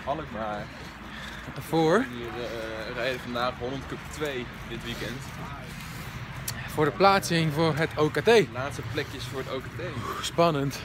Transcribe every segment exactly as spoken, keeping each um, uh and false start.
Alkmaar. Voor? Hier uh, rijden vandaag Holland Cup twee dit weekend. Voor de plaatsing voor het O K T. De laatste plekjes voor het O K T. Spannend.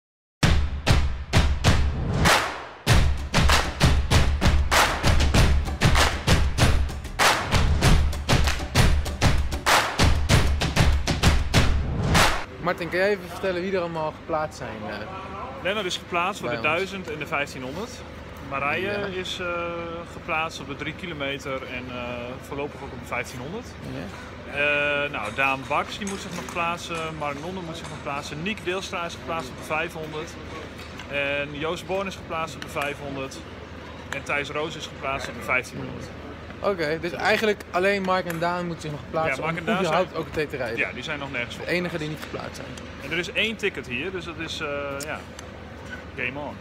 Martin, kan jij even vertellen wie er allemaal geplaatst zijn? Uh, Lennart is geplaatst voor de duizend en de vijftienhonderd. Marije ja. is uh, geplaatst op de drie kilometer en uh, voorlopig ook op de vijftienhonderd. Ja. Uh, nou, Daan Baks die moet zich nog plaatsen, Mark Nonde moet zich nog plaatsen, Niek Deelstra is geplaatst op de vijfhonderd. En Joost Born is geplaatst op de vijfhonderd. En Thijs Roos is geplaatst op de vijftienhonderd. Oké, okay, dus eigenlijk alleen Mark en Daan moeten zich nog plaatsen ja, Mark en Daan om überhaupt O K T te rijden? Ja, die zijn nog nergens voor. De enige die niet geplaatst zijn. En er is één ticket hier, dus dat is, uh, ja, game on.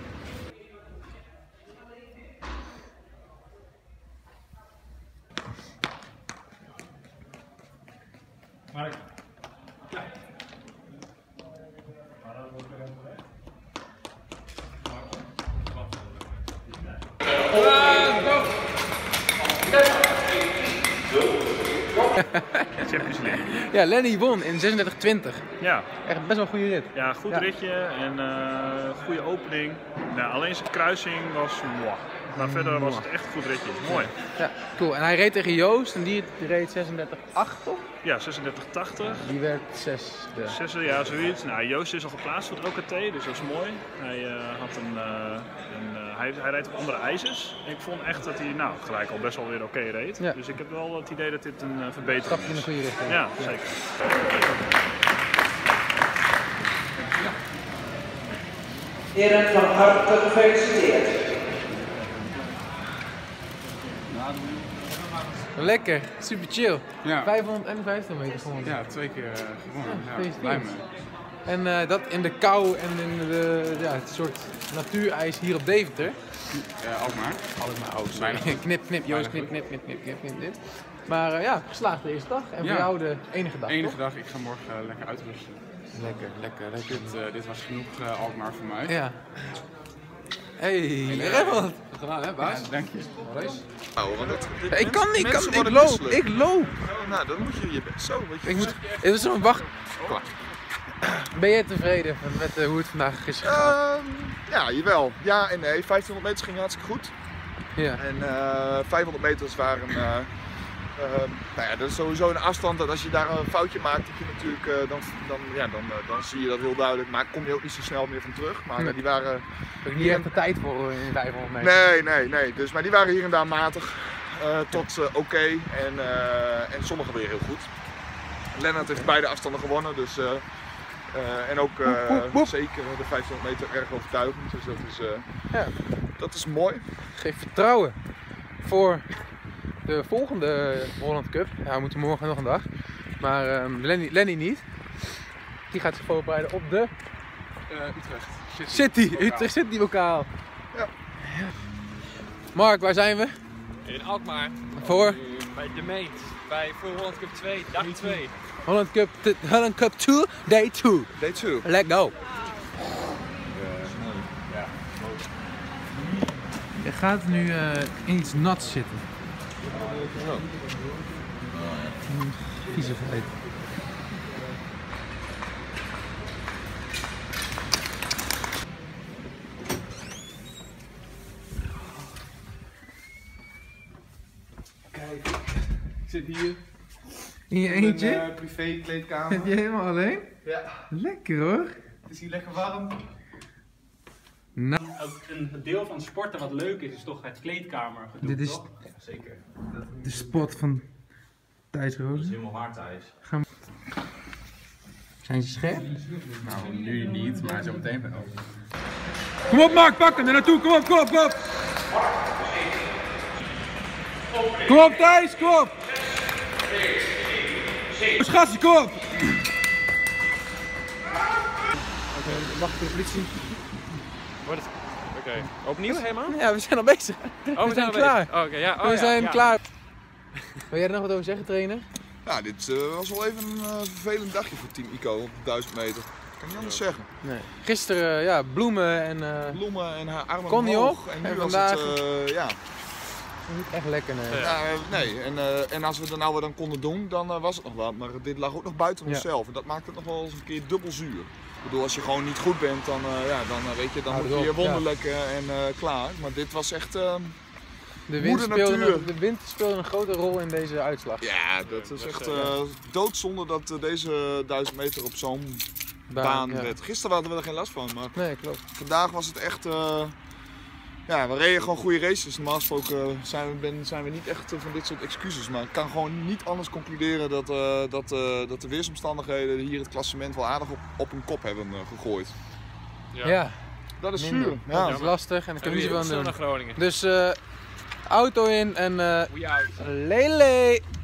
Mark. Ja. Champions League. Ja, Lenny won in zesendertig twintig. Ja. Echt best wel een goede rit. Ja, goed ja. ritje en uh, goede opening. Nou, alleen zijn kruising was wow. Maar verder was het echt een goed ritje. Mooi. Ja, cool. En hij reed tegen Joost en die reed zesendertig acht, toch? Ja, zesendertig tachtig. Die werd zesde. Zesde, ja, zoiets. Nou, Joost is al geplaatst voor het O K T, dus dat is mooi. Hij uh, had een, uh, een uh, hij, hij reed op andere ijzers. Ik vond echt dat hij, nou, gelijk al best wel weer oké okay reed. Ja. Dus ik heb wel het idee dat dit een uh, verbetering Stapje in de goede richting. Ja, ja, zeker. Ja. Heren, van harte gefeliciteerd. Lekker, super chill. Ja. vijfhonderdvijftig meter gewonnen. Ja, twee keer uh, gewonnen. Ja, ja, blij mee. En uh, dat in de kou en in de, ja, het soort natuurijs hier op Deventer. Ja, Alkmaar. Alkmaar, oh sorry. knip, knip, Joost, knip, knip, knip, knip, knip, knip, knip. Maar uh, ja, geslaagd de eerste dag. En ja. voor jou de enige dag, enige toch? dag, ik ga morgen uh, lekker uitrusten. Lekker, lekker, lekker. Dit, uh, dit was genoeg uh, Alkmaar voor mij. Ja. Hey, Raymond. Goed gedaan, hè, baas? Ja, dank je. Nou, want dat, ja, ik kan niet, ik, kan, ik loop, ik loop. Oh, nou, dan moet je je best zo. Weet je ik moet, het is zo'n wacht. Oh. Ben je tevreden met uh, hoe het vandaag is gegaan? Uh, ja, jawel. Ja en nee. vijftienhonderd meters ging hartstikke goed. Ja. En uh, vijfhonderd meters waren... Uh, Uh, nou ja, dat is sowieso een afstand dat als je daar een foutje maakt, dat je natuurlijk, uh, dan, dan, ja, dan, uh, dan zie je dat heel duidelijk, maar kom je ook niet zo snel meer van terug. Maar uh, die waren... Ook niet echt de tijd voor in vijfhonderd meter. Nee, nee, nee. Dus, maar die waren hier en daar matig uh, tot uh, oké okay. en, uh, en sommige weer heel goed. Lennart heeft beide afstanden gewonnen, dus, uh, uh, en ook uh, boep, boep, boep. zeker de vijfhonderd meter erg overtuigend, dus dat is, uh, ja. dat is mooi. Geef vertrouwen voor de volgende Holland Cup. Ja, we moeten morgen nog een dag. Maar um, Lenny, Lenny niet. Die gaat zich voorbereiden op de uh, Utrecht City. City. Utrecht City lokaal. Ja. Mark, waar zijn we? In Alkmaar. Voor? Bij de meet. Bij voor Holland Cup twee, dag twee. Holland Cup, Holland Cup twee, day two. Day two. Let's go. Ja. Je gaat nu uh, in iets nats zitten. Oh. Viezigheid. Kijk, ik zit hier. In je eentje? In een uh, privé kleedkamer. Heb je helemaal alleen? Ja. Lekker hoor. Het is hier lekker warm. Nou. Een deel van sporten wat leuk is, is toch het kleedkamer gedoe, Dit is toch? Ja, zeker. De spot van Thijs Roos. Dat is helemaal waar, Thijs. Gaan... Zijn ze scherp? Nou, nu niet, maar zo meteen wel. Kom op Mark, pak hem er naartoe, kom op, kom op, kom op! Kom op Thijs, kom op! Gassie, kom op! Oké, okay, wacht voor de politie. Oké, okay. Opnieuw helemaal? Ja, we zijn al bezig. Oh, we, we zijn zijn klaar. Oh, okay, ja. oh, we ja, zijn ja. klaar. Wil jij er nog wat over zeggen, trainer? Ja, dit uh, was wel even een uh, vervelend dagje voor Team Ico op de duizend meter. kan niet anders zeggen. Nee. Gisteren, ja, bloemen en... eh Bloemen en haar armen Kon niet omhoog. op. En nu En was vandaag- het, uh, ja. niet echt lekker, nee. Ja, uh, nee. En, uh, en als we het nou weer dan konden doen, dan uh, was het nog wat. Maar dit lag ook nog buiten Ja. onszelf. En dat maakt het nog wel eens een keer dubbel zuur. Ik bedoel, als je gewoon niet goed bent, dan, uh, ja, dan, uh, weet je, dan Houd moet je het je op, wonderlijk uh, en uh, klaar. Maar dit was echt... Uh, De wind, Moeder speelde natuur. een, de wind speelde een grote rol in deze uitslag. ja, dat is echt uh, uh, doodzonde dat uh, deze duizend meter op zo'n Baan, baan ja. werd. Gisteren hadden we er geen last van, maar Nee, klopt. vandaag was het echt... Uh, ja, we reden gewoon goede races. Normaal gesproken zijn we, ben, zijn we niet echt uh, van dit soort excuses. Maar ik kan gewoon niet anders concluderen dat, uh, dat, uh, dat de weersomstandigheden hier het klassement wel aardig op, op een kop hebben uh, gegooid. Ja, Ja. Dat is minder. zuur. Ja, dat Ja. is lastig en ik kan er niet zoveel aan Snel doen. naar Groningen. Dus uh, auto in en uh, We out. lele.